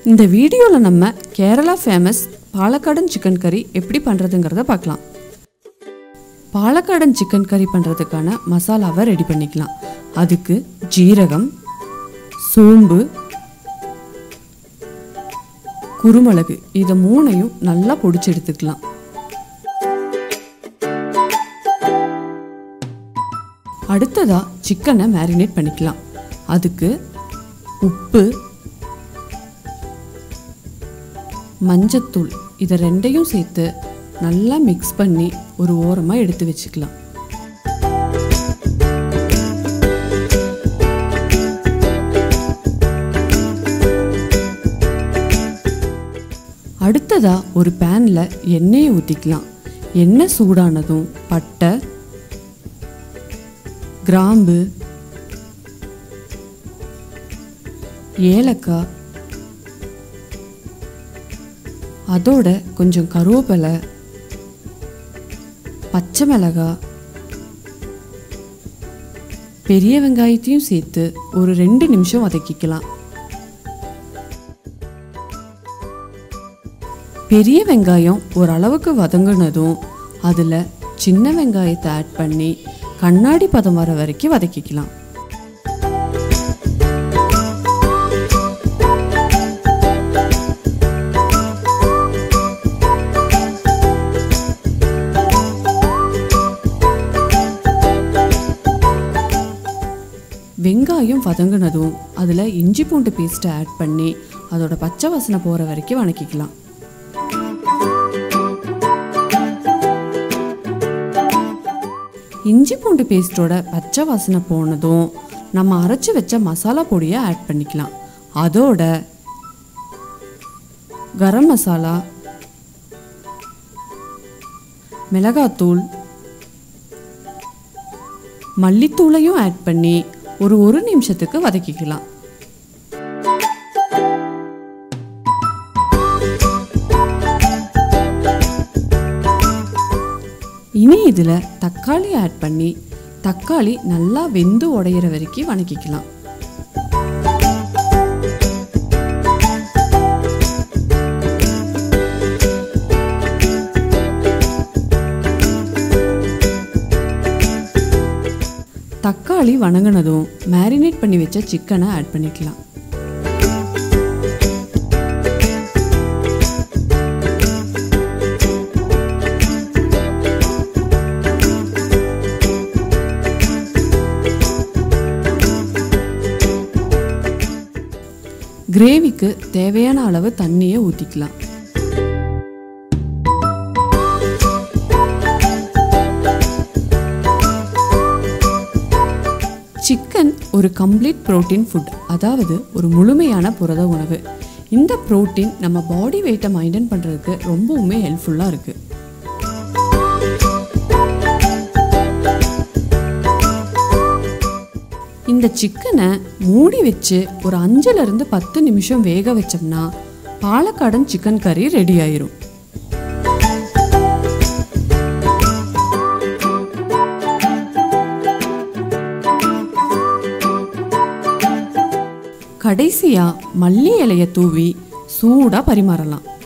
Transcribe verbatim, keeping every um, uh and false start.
இந்த வீடியோவில் நம்ம கேரளா ஃபேமஸ் பாலக்காடன் சிக்கன் கறி எப்படி பண்ணுறதுங்கிறத பார்க்கலாம். பாலக்காடன் சிக்கன் கறி பண்ணுறதுக்கான மசாலாவை ரெடி பண்ணிக்கலாம். அதுக்கு ஜீரகம், சோம்பு, குருமிளகு இதை மூணையும் நல்லா பொடிச்சு எடுத்துக்கலாம். அடுத்ததாக சிக்கனை மேரினேட் பண்ணிக்கலாம். அதுக்கு உப்பு, மஞ்சத்தூள் இதை ரெண்டையும் சேர்த்து நல்லா மிக்ஸ் பண்ணி ஒரு ஓரமாக எடுத்து வச்சுக்கலாம். அடுத்ததாக ஒரு பேனில் எண்ணெயை ஊற்றிக்கலாம். எண்ணெய் சூடானதும் பட்டை, கிராம்பு, ஏலக்காய், அதோட கொஞ்சம் கருவேப்பிலை, பச்சை மிளகாய், பெரிய வெங்காயத்தையும் சேர்த்து ஒரு ரெண்டு நிமிஷம் வதக்கிக்கலாம். பெரிய வெங்காயம் ஓரளவுக்கு வதங்கினதும் அதில் சின்ன வெங்காயத்தை ஆட் பண்ணி கண்ணாடி பதம் வர வரைக்கும் வதக்கிக்கலாம். வெங்காயம் வதங்கினதும் அதில் இஞ்சி பூண்டு பேஸ்ட்டை ஆட் பண்ணி அதோட பச்சை வாசனை போகிற வரைக்கும் வதக்கிக்கலாம். இஞ்சி பூண்டு பேஸ்ட்டோட பச்சை வாசனை போனதும் நம்ம அரைச்சி வச்ச மசாலா பொடியை ஆட் பண்ணிக்கலாம். அதோட கரம் மசாலா, மிளகாத்தூள், மல்லித்தூளையும் ஆட் பண்ணி ஒரு ஒரு நிமிஷத்துக்கு வதக்கிக்கலாம். இனி இதில் தக்காளி ஆட் பண்ணி தக்காளி நல்லா வெந்து உடையிற வரைக்கும் வதக்கிக்கலாம். தக்காளி வதங்கினதும் மேரினேட் பண்ணி வச்ச சிக்கனை ஆட் பண்ணிக்கலாம். கிரேவிக்கு தேவையான அளவு தண்ணியை ஊற்றிக்கலாம். சிக்கன் ஒரு கம்ப்ளீட் புரோட்டீன் ஃபுட், அதாவது ஒரு முழுமையான புரத உணவு. இந்த புரோட்டீன் நம்ம பாடி வெயிட்டை மெயின்டைன் பண்ணுறதுக்கு ரொம்பவுமே ஹெல்ப்ஃபுல்லாக இருக்குது. இந்த சிக்கனை மூடி வச்சு ஒரு அஞ்சுலேருந்து பத்து நிமிஷம் வேக வச்சோம்னா பாலக்காடன் சிக்கன் கறி ரெடி ஆயிரும். கடைசியாக மல்லி இலையை தூவி சூடாக பரிமாறலாம்.